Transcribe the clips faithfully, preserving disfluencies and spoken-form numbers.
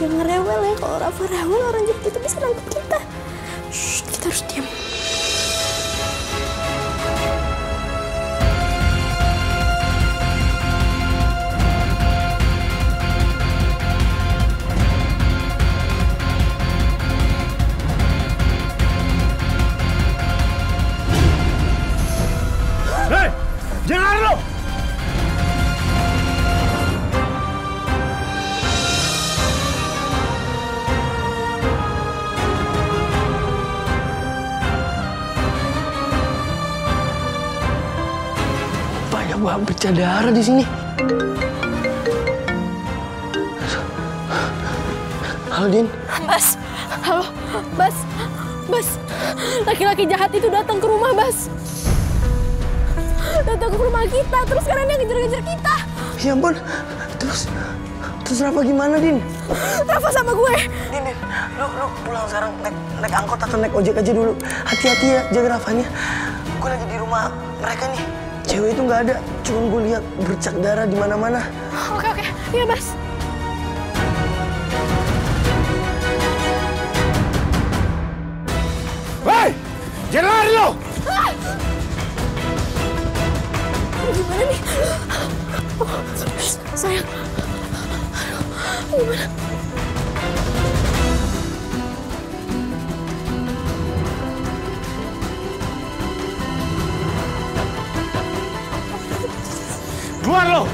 Jangan rewel ya, kalau Rafa rewel orang jahat itu bisa nangkep kita. Shh, kita harus diam. Hei, jangan lo! Banyak banget pecah darah di sini. Halo, Din. Bas, halo, Bas, Bas. Laki-laki jahat itu datang ke rumah, Bas. Datang ke rumah kita, terus sekarang dia ngejar-ngejar kita. Ya ampun, terus, terus Rafa gimana, Din? Rafa sama gue. Din, Din, lu, lu pulang sekarang naik, naik angkot atau naik ojek aja dulu. Hati-hati ya, jaga Rafanya. Gue lagi di rumah mereka nih. Cewek itu nggak ada, cuma gue lihat bercak darah di mana-mana. Oke, oke, iya, Bas. Hei, jangan lari lo! Ah! Gimana nih? Oh, sayang. Gimana? Keluar lo!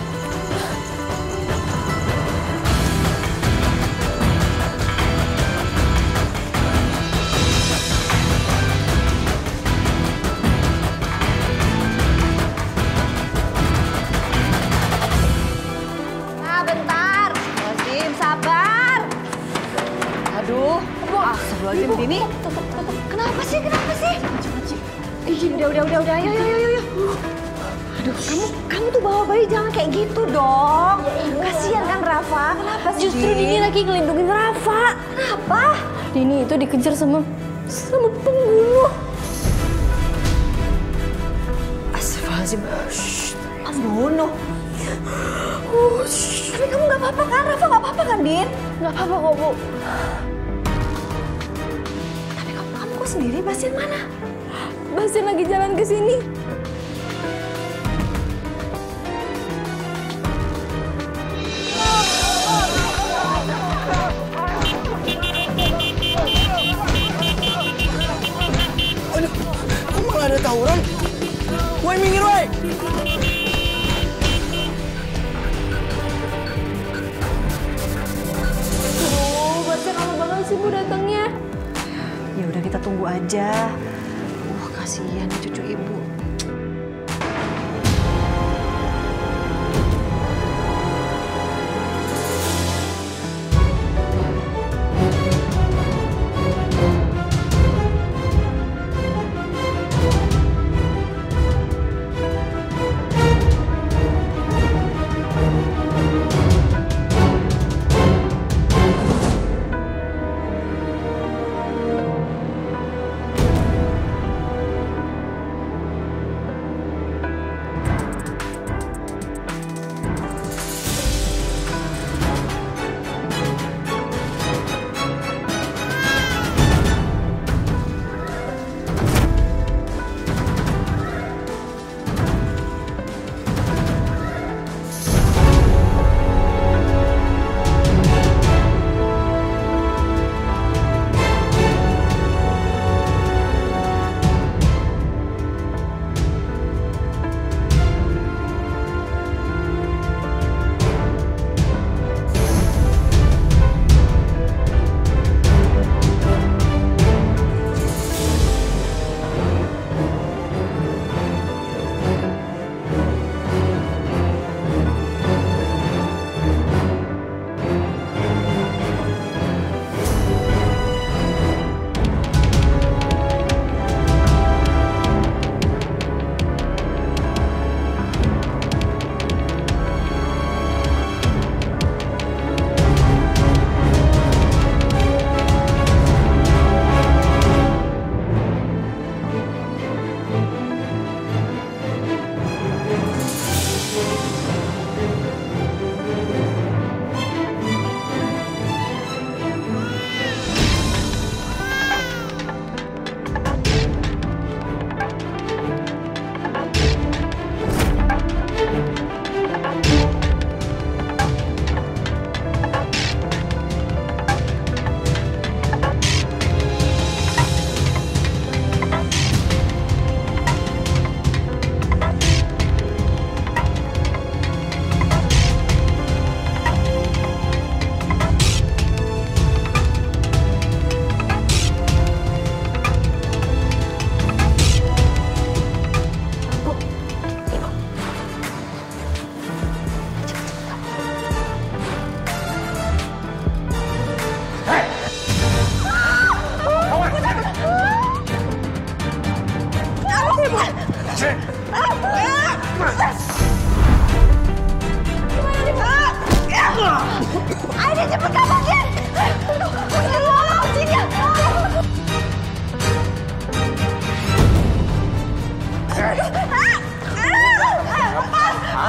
Nah, bentar. Lazim, sabar. Aduh, astagfirullahaladzim, Dini. Kenapa sih, kenapa sih? Ih, udah, udah, udah, udah, ayo, ayo, ayo, ayo. Aduh, kamu, kamu tuh bawa bayi jangan kayak gitu dong. Kasian kan Rafa, kenapa sih? Justru Dini lagi ngelindungin Rafa. Kenapa? Dini itu dikejar sama sama pembunuh. Astagfirullahaladzim. Shh, pembunuh. Oh, shh. Tapi kamu nggak apa-apa kan? Rafa nggak apa-apa kan, Din? Nggak apa-apa kok, Bu. Tapi kamu, kamu kok sendiri? Bastian mana? Bastian lagi jalan ke sini. Aduh, kok malah ada tawuran? Woi, minggir, woi! Oh, Bastian lama banget sih, Bu, datangnya. Ya udah kita tunggu aja. Uh, kasihan cucu ibu.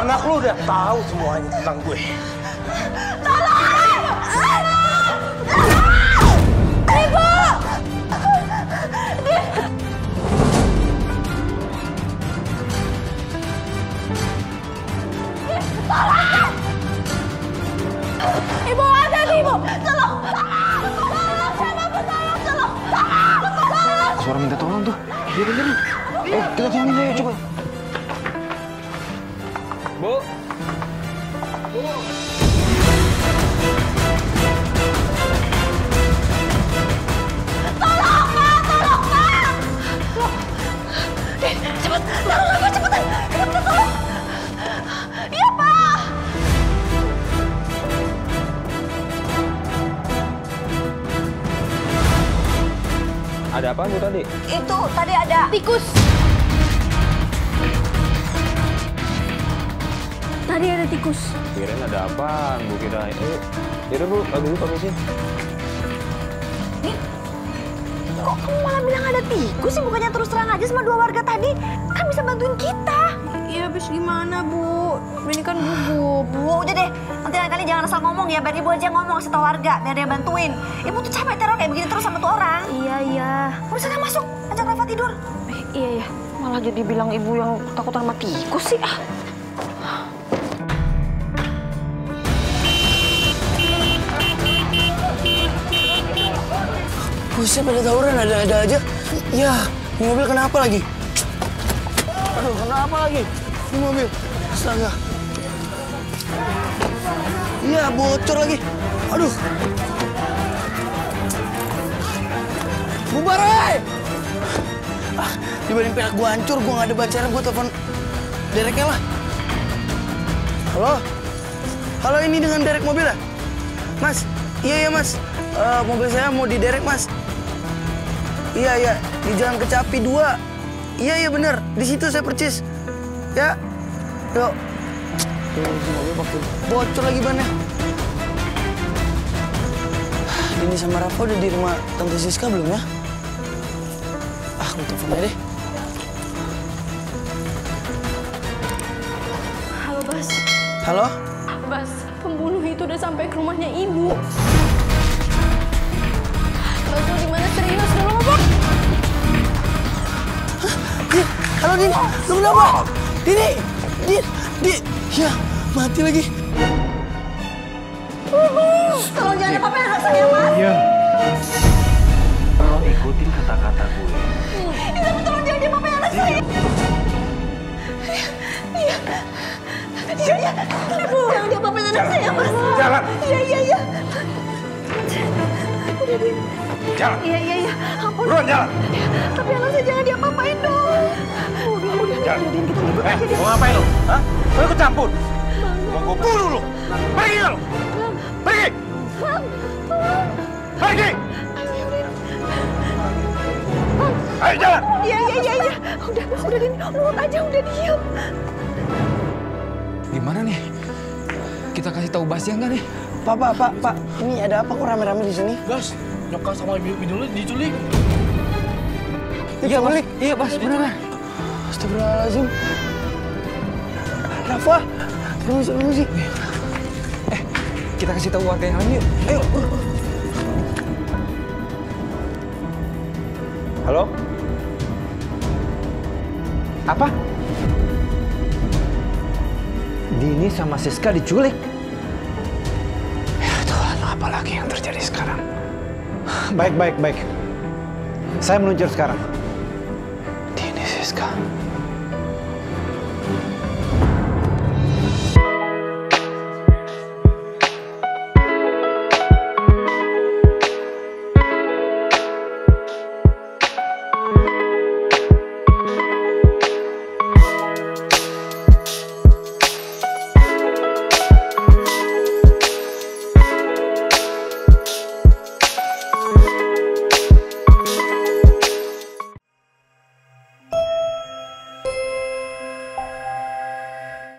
Anak lu udah tahu semuanya tentang gue. Ibu, ada nih, Ibu. Tolong! Tolong! Siapa pun tolong! Tolong! Tolong! Suara minta tolong tuh. Iya bener. Eh, kita tolongin aja, coba. Bu. Bu. Tolong, Pak! Tolong, Pak! Eh, cepet! Tolong, Pak! Cepetan! Cepetan, tolong! Iya, Pak! Ada apa Bu tadi? Itu tadi ada Tikus. Tadi ada tikus. Kirain ada apaan Bu kira. Eh, yaudah Bu, aku dulu permisi. Kok kamu malah bilang ada tikus sih? Bukannya terus terang aja sama dua warga tadi? Kan bisa bantuin kita. Iya, habis gimana, Bu? Ini kan gugup. Bu, udah deh. Nanti lain kali jangan asal ngomong ya. Biar ibu aja ngomong kasih tau warga. Biar dia bantuin. Ibu tuh capek teror kayak begini terus sama tuh orang. Iya, iya. Udah sana masuk. Ajak Rafa tidur. Eh, iya, iya. Malah jadi bilang ibu yang takut sama tikus sih. Ah. Buset, pada tawuran ada-ada aja. Ya, ini mobil kenapa lagi? Aduh, kenapa lagi? Ini mobil. Astaga. Iya, bocor lagi. Aduh. Bubar, hei! Ah, dibanding pelak gua hancur, gua nggak ada bacara, gua telepon dereknya lah. Halo? Halo, ini dengan derek mobil ya? Mas, iya ya mas. Uh, mobil saya mau diderek mas. Iya, iya, di Jalan Kecapi dua. Iya, iya bener, di situ saya percis. Ya, yuk. Bocor lagi bannya. Dini sama Rafa udah di rumah Tante Siska belum ya? Ah, aku telepon aja deh. Halo, Bas. Halo? Bas, pembunuh itu udah sampai ke rumahnya Ibu. Bas, lu di mana? Serius, udah lama, Bang? Din, halo Din, lu kenapa? Dini, Din, Din, ya mati lagi. Tolong jangan apa-apa anak saya, Mas. Iya. Tolong ikutin kata-kata gue. Ini tapi tolong jangan apa-apa anak saya. Iya. Iya, iya. Jangan diapa-apain anak saya, Mas. Jalan. Iya, iya, iya. Udah, Din. Jalan. Iya, iya, iya. Ampun. Buruan jalan. Tapi anak saya jangan diapa-apain dong. Udah, udah, udah, Jalan. Din. Kita ngikut Eh, aja, Din. mau ngapain lu? Hah? Mau ikut campur? Mau gue bunuh lu. Pergi lu. Pergi. Pergi. Ayo jalan. Iya, iya, iya, iya. Udah, udah, Din. Nurut aja, udah diam. Gimana nih? Kita kasih tahu Basya nggak nih? Pak, Pak, Pak, Pak, ini ada apa kok rame-rame di sini? Gas, nyokap sama ibu lu diculik. Iya, Bas. Iya, Bas, beneran. Astagfirullahaladzim. Rafa, permisi, permisi. Eh, kita kasih tahu warga yang lain yuk. Ayo. Halo? Apa? Dini sama Siska diculik. Ya Tuhan, apa lagi yang terjadi sekarang? Baik, baik, baik. Saya meluncur sekarang. Dini, Siska.